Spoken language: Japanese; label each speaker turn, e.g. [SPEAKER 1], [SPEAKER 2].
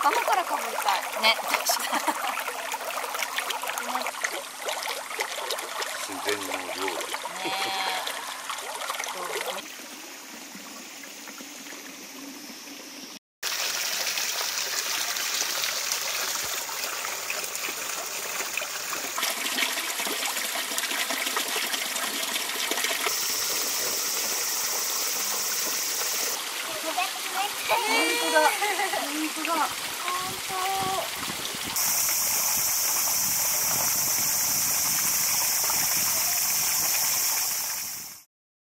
[SPEAKER 1] 頭からかぶりたいね。確かに
[SPEAKER 2] 自然の料理ね。
[SPEAKER 1] 本当だ。本当だ。